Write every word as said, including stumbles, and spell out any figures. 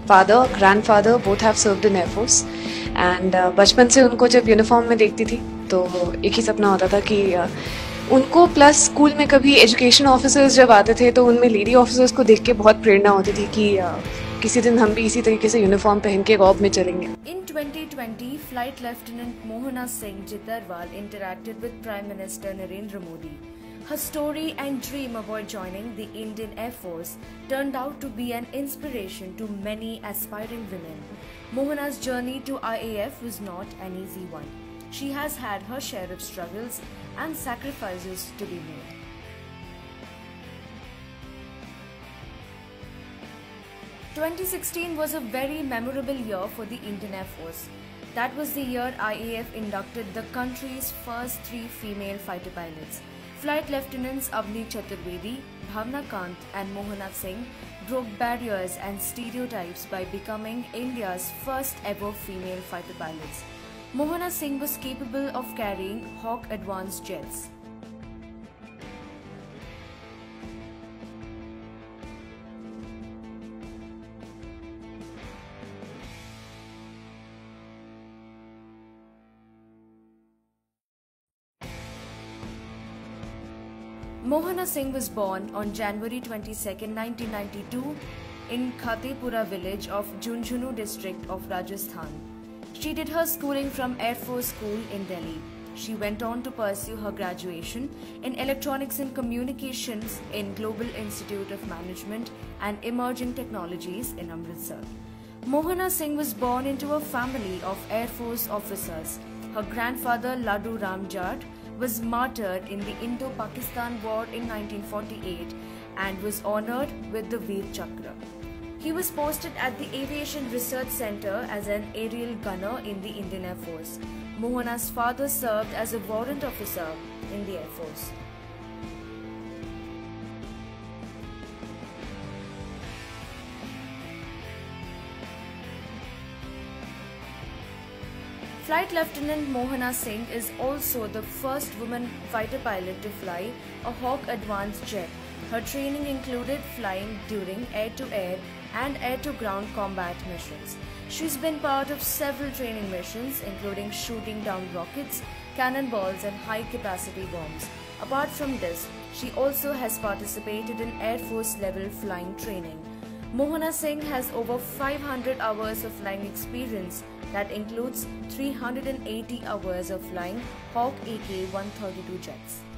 father, grandfather both have served in Air Force and uh, बचपन से उनको जब यूनिफॉर्म में देखती थी तो एक ही सपना होता था कि uh, उनको प्लस स्कूल में कभी एजुकेशन ऑफिसर्स जब आते थे तो उनमें लेडी ऑफिसर्स को देख के बहुत प्रेरणा होती थी कि uh, किसी दिन हम भी इसी तरीके से यूनिफॉर्म पहन के गॉब में चलेंगे. In twenty twenty, Flight Lieutenant Mohana Singh Jitterwal interacted with Prime Minister Narendra Modi. Her story and dream about joining the Indian Air Force turned out to be an inspiration to many aspiring women. Mohana's journey to I A F was not an easy one. She has had her share of struggles and sacrifices to be made. twenty sixteen was a very memorable year for the Indian Air Force. That was the year I A F inducted the country's first three female fighter pilots. Flight Lieutenants Avni Chaturvedi, Bhavna Kant and Mohana Singh broke barriers and stereotypes by becoming India's first ever female fighter pilots. Mohana Singh was capable of carrying Hawk advanced jets. Mohana Singh was born on January twenty-second, nineteen ninety-two in Khatepura village of Jhunjhunu district of Rajasthan. She did her schooling from Air Force School in Delhi. She went on to pursue her graduation in Electronics and Communications in Global Institute of Management and Emerging Technologies in Amritsar. Mohana Singh was born into a family of Air Force officers. Her grandfather Ladu Ram Jat was martyred in the Indo-Pakistan War in nineteen forty-eight and was honoured with the Veer Chakra. He was posted at the Aviation Research Centre as an aerial gunner in the Indian Air Force. Mohana's father served as a warrant officer in the Air Force. Flight Lieutenant Mohana Singh is also the first woman fighter pilot to fly a Hawk advanced jet. Her training included flying during air-to-air and air-to-ground combat missions. She's been part of several training missions including shooting down rockets, cannonballs and high-capacity bombs. Apart from this, she also has participated in Air Force level flying training. Mohana Singh has over five hundred hours of flying experience that includes three hundred eighty hours of flying Hawk A K one thirty-two jets.